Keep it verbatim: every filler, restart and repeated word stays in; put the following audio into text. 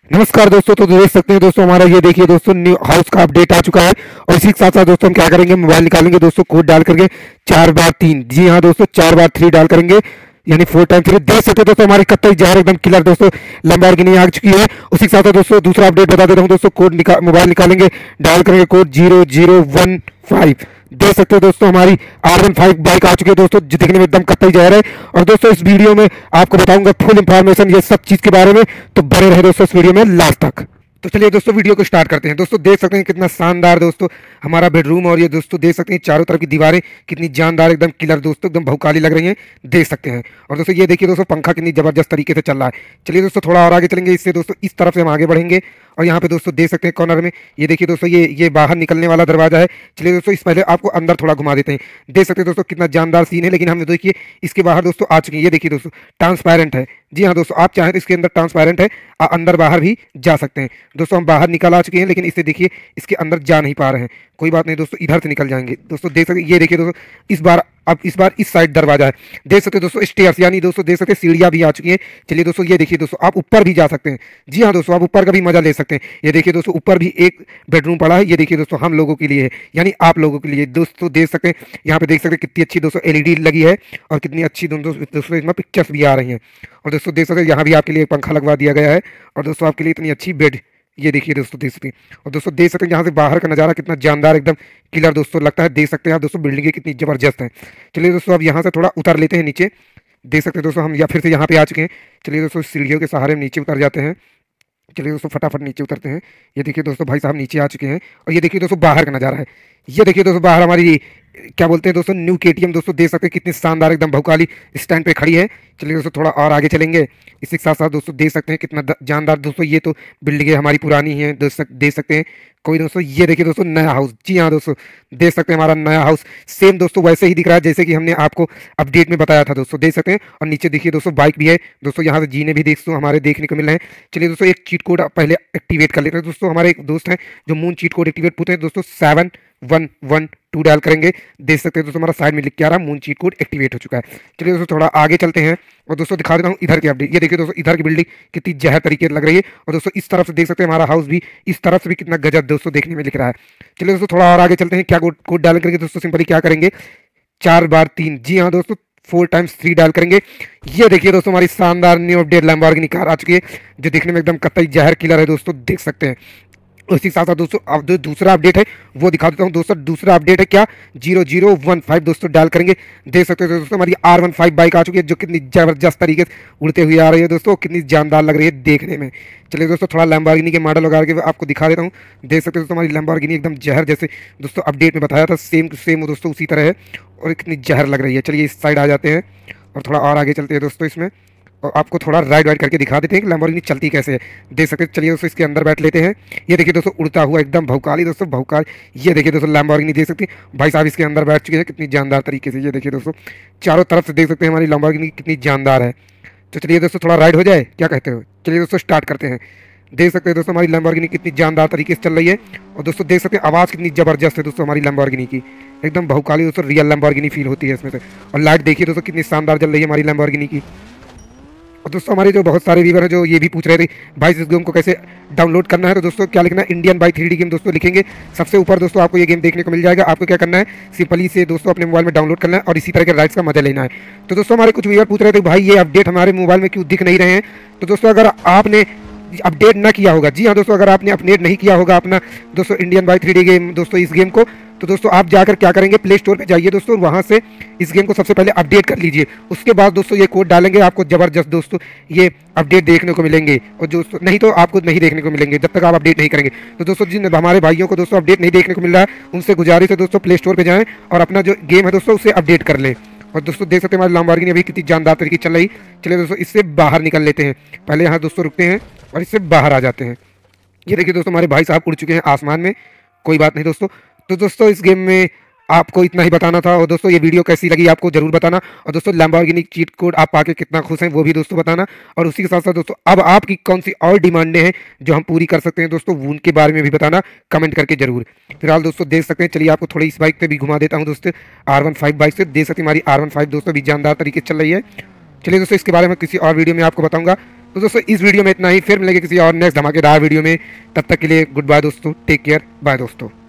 नमस्कार दोस्तों। तो देख सकते हैं दोस्तों, हमारा ये देखिए दोस्तों, न्यू हाउस का अपडेट आ चुका है। और इसी के साथ साथ दोस्तों हम क्या करेंगे, मोबाइल निकालेंगे दोस्तों, कोड डाल करके चार बार तीन, जी हाँ दोस्तों, चार बार थ्री डाल करेंगे, यानी फोर टाइम थ्री। देख सकते हैं दोस्तों, हमारी कत्तई जहर एकदम क्लियर दोस्तों लंबोर्गिनी आ चुकी है। उसी के साथ साथ दोस्तों दूसरा अपडेट बता देता हूँ दोस्तों, कोड निका मोबाइल निकालेंगे, डाल करेंगे code zero zero one five. देख सकते हो दोस्तों, हमारी आर वन फाइव बाइक आ चुकी है दोस्तों, जो दिखने में एकदम कत्तई जहर है। और दोस्तों इस वीडियो में आपको बताऊंगा फुल इंफॉर्मेशन ये सब चीज के बारे में, तो बने रहे दोस्तों इस वीडियो में लास्ट तक। तो चलिए दोस्तों वीडियो को स्टार्ट करते हैं। दोस्तों देख सकते हैं कितना शानदार दोस्तों हमारा बेडरूम, और ये दोस्तों देख सकते हैं चारों तरफ की दीवारें कितनी जानदार एकदम क्लियर दोस्तों, एकदम भौकाली लग रही हैं, देख सकते हैं। और दोस्तों ये देखिए दोस्तों, पंखा कितनी जबरदस्त तरीके से चल रहा है। चलिए दोस्तों थोड़ा और आगे चलेंगे, इससे दोस्तों इस तरफ से हम आगे बढ़ेंगे। और यहाँ पे दोस्तों देख सकते हैं कॉर्नर में ये देखिए दोस्तों, ये ये बाहर निकलने वाला दरवाजा है। चलिए दोस्तों इस पहले आपको अंदर थोड़ा घुमा देते हैं। देख सकते हैं दोस्तों कितना जानदार सीन है, लेकिन हम देखिए इसके बाहर दोस्तों आ चुके हैं। ये देखिए दोस्तों ट्रांसपेरेंट है, जी हाँ दोस्तों, आप चाहें तो इसके अंदर ट्रांसपेरेंट है, आ, अंदर बाहर भी जा सकते हैं। दोस्तों हम बाहर निकल आ चुके हैं, लेकिन इसे देखिए इसके अंदर जा नहीं पा रहे हैं। कोई बात नहीं दोस्तों, इधर से निकल जाएंगे। दोस्तों देख सकते ये देखिए दोस्तों, इस बार अब इस बार इस साइड दरवाजा है। देख सकते हैं दोस्तों स्टेयर्स, यानी दोस्तों देख सकते हैं सीढ़ियां भी आ चुकी हैं। चलिए दोस्तों ये देखिए दोस्तों, आप ऊपर भी जा सकते हैं। जी हाँ दोस्तों, आप ऊपर का भी मजा ले सकते हैं। ये देखिए दोस्तों ऊपर भी एक बेडरूम पड़ा है। ये देखिए दोस्तों हम लोगों के लिए है, यानी आप लोगों के लिए। दोस्तों देख सकते हैं यहाँ पे, देख सकते हैं कितनी अच्छी दोस्तों एलईडी लगी है, और कितनी अच्छी दोस्तों दोस्तों इसमें पिक्चर्स भी आ रही हैं। और दोस्तों देख सकते हैं यहाँ भी आपके लिए एक पंखा लगवा दिया गया है, और दोस्तों आपके लिए इतनी अच्छी बेड, ये देखिए दोस्तों देख सकते हैं। और दोस्तों देख सकते हैं यहाँ से बाहर का नज़ारा कितना जानदार एकदम क्लियर दोस्तों लगता है। देख सकते हैं आप दोस्तों बिल्डिंगें कितनी ज़बरदस्त हैं। चलिए दोस्तों अब यहाँ से थोड़ा उतर लेते हैं नीचे। देख सकते हैं दोस्तों हम या फिर से यहाँ पे आ चुके हैं। चलिए दोस्तों सीढ़ियों के सहारे हम नीचे उतर जाते हैं। चलिए दोस्तों फटाफट नीचे उतरते हैं। ये देखिए दोस्तों भाई साहब नीचे आ चुके हैं, और ये देखिए दोस्तों बाहर का नज़ारा है। ये देखिए दोस्तों बाहर हमारी क्या बोलते हैं दोस्तों, न्यू केटीएम दोस्तों देख सकते हैं कितनी शानदार एकदम भौकाली स्टैंड पे खड़ी है। चलिए दोस्तों थोड़ा और आगे चलेंगे। इसी के साथ साथ दोस्तों देख सकते हैं कितना जानदार दोस्तों, ये तो बिल्डिंगें हमारी पुरानी हैं, देख सकते हैं कोई दोस्तों। ये देखिए दोस्तों नया हाउस, जी हाँ दोस्तों देख सकते हैं हमारा नया हाउस सेम दोस्तों वैसे ही दिख रहा है जैसे कि हमने आपको अपडेट में बताया था दोस्तों, देख सकते हैं। और नीचे देखिए दोस्तों बाइक भी है दोस्तों, यहाँ से जीने भी दोस्तों हमारे देखने को मिल रहे हैं। चलिए दोस्तों एक चीट कोड पहले एक्टिवेट कर लेते हैं दोस्तों। हमारे एक दोस्त हैं जो मून चीट कोड एक्टिवेट पूछते हैं दोस्तों, seven one one two dial करेंगे। देख सकते हैं दोस्तों हमारा साइड में लिख के आ रहा है मून चीट कोड एक्टिवेट हो चुका है। चलिए दोस्तों थोड़ा आगे चलते हैं, और दोस्तों दिखा देता हूँ इधर की अपडेट। ये देखिए दोस्तों इधर की बिल्डिंग कितनी जहर तरीके से लग रही है, और दोस्तों इस तरफ से देख सकते हैं हमारा हाउस भी इस तरफ से भी कितना गजब दोस्तों देखने में लिख रहा है। चलिए दोस्तों थोड़ा और आगे चलते हैं। क्या कोड कोड डाल करके दोस्तों सिंपली क्या करेंगे, चार बार तीन, जी हाँ दोस्तों फोर टाइम्स थ्री डाल करेंगे। ये देखिए दोस्तों हमारी शानदार न्यू अपडेट लैम्बोर्गिनी कार आ चुकी है, जो देखने में एकदम कतई जहर किलर है दोस्तों, देख सकते हैं। उसी के साथ साथ दोस्तों अब जो दूसरा अपडेट है वो दिखा देता हूँ दोस्तों। दूसरा अपडेट है क्या, जीरो जीरो वन फाइव दोस्तों डाल करेंगे। देख सकते हो दोस्तों हमारी आर वन फाइव बाइक आ चुकी है, जो कितनी ज़बरदस्त तरीके से उड़ते हुए आ रही है दोस्तों, कितनी जानदार लग रही है देखने में। चलिए दोस्तों थोड़ा लैम्बोर्गिनी के मॉडल वगैरह के आपको दिखा देता हूँ। देख सकते हो दोस्तों हमारी लैम्बोर्गिनी एकदम जहर जैसे दोस्तों अपडेट में बताया था, सेम टू सेम दोस्तों उसी तरह है, और कितनी जहर लग रही है। चलिए इस साइड आ जाते हैं और थोड़ा और आगे चलते हैं दोस्तों इसमें, और आपको थोड़ा राइड वाइड करके दिखा देते हैं कि लैम्बोर्गिनी चलती कैसे है। देख सकते हैं। चलिए दोस्तों इसके अंदर बैठ लेते हैं। ये देखिए दोस्तों उड़ता हुआ एकदम भौकाली दोस्तों भौकाल। ये देखिए दोस्तों लैम्बोर्गिनी देख सकते हैं भाई साहब इसके अंदर बैठ चुके हैं कितनी जानदार तरीके से। ये देखिए दोस्तों चारों तरफ से देख सकते हैं हमारी लैम्बोर्गिनी कितनी जानदार है। तो चलिए दोस्तों थोड़ा राइड हो जाए, क्या कहते हो। चलिए दोस्तों स्टार्ट करते हैं। देख सकते हैं दोस्तों हमारी लैम्बोर्गिनी कितनी जानदार तरीके से चल रही है, और दोस्तों देख सकते हैं आवाज़ कितनी ज़बरदस्त है दोस्तों हमारी लैम्बोर्गिनी की, एकदम भौकाली दोस्तों रियल लैम्बोर्गिनी फील होती है इसमें से। और लाइट देखिए दोस्तों कितनी शानदार जल रही है हमारी लैम्बोर्गिनी की। और दोस्तों हमारे जो बहुत सारे व्यूवर हैं जो ये भी पूछ रहे थे भाई इस गेम को कैसे डाउनलोड करना है, तो दोस्तों क्या लिखना है, Indian by three D game दोस्तों लिखेंगे सबसे ऊपर दोस्तों आपको ये गेम देखने को मिल जाएगा। आपको क्या करना है, सिंपली से दोस्तों अपने मोबाइल में डाउनलोड करना है और इसी तरह के राइट्स का मजा लेना है। तो दोस्तों हमारे कुछ व्यूवर पूछ रहे थे भाई ये अपडेट हमारे मोबाइल में क्यों दिख नहीं रहे हैं। तो दोस्तों अगर आपने अपडेट ना किया होगा, जी हाँ दोस्तों अगर आपने अपडेट नहीं किया होगा अपना दोस्तों Indian by three D game दोस्तों इस गेम को, तो दोस्तों आप जाकर क्या करेंगे, प्ले स्टोर पे जाइए दोस्तों, वहाँ से इस गेम को सबसे पहले अपडेट कर लीजिए। उसके बाद दोस्तों ये कोड डालेंगे, आपको ज़बरदस्त दोस्तों ये अपडेट देखने को मिलेंगे, और दोस्तों नहीं तो आपको नहीं देखने को मिलेंगे जब तक आप अपडेट नहीं करेंगे। तो दोस्तों जिन हमारे भाइयों को दोस्तों अपडेट नहीं देखने को मिल रहा है उनसे गुजारिश है दोस्तों प्ले स्टोर पर जाएँ और अपना जो गेम है दोस्तों उसे अपडेट कर लें। और दोस्तों देख सकते हैं हमारी लैम्बोर्गिनी अभी कितनी जानदार तरीके चल रही। चलिए दोस्तों इससे बाहर निकल लेते हैं, पहले यहाँ दोस्तों रुकते हैं और इससे बाहर आ जाते हैं। ये देखिए दोस्तों हमारे भाई साहब उड़ चुके हैं आसमान में, कोई बात नहीं दोस्तों। तो दोस्तों इस गेम में आपको इतना ही बताना था, और दोस्तों ये वीडियो कैसी लगी आपको जरूर बताना, और दोस्तों लैम्बोर्गिनी चीट कोड आप पाके कितना खुश हैं वो भी दोस्तों बताना। और उसी के साथ साथ दोस्तों अब आपकी कौन सी और डिमांडें हैं जो हम पूरी कर सकते हैं दोस्तों उनके बारे में भी बताना कमेंट करके जरूर। फिलहाल दोस्तों देख सकते हैं, चलिए आपको थोड़ी इस बाइक पे भी घुमा देता हूँ दोस्तों, आर वन फाइव बाइक से। देख सकते हैं हमारी आर वन फाइव दोस्तों भी जानदार तरीके से चल रही है। चलिए दोस्तों इसके बारे में किसी और वीडियो में आपको बताऊँगा। तो दोस्तों इस वीडियो में इतना ही, फिर मिलेंगे किसी और नेक्स्ट धमाकेदार वीडियो में। तब तक के लिए गुड बाय दोस्तों, टेक केयर, बाय दोस्तों।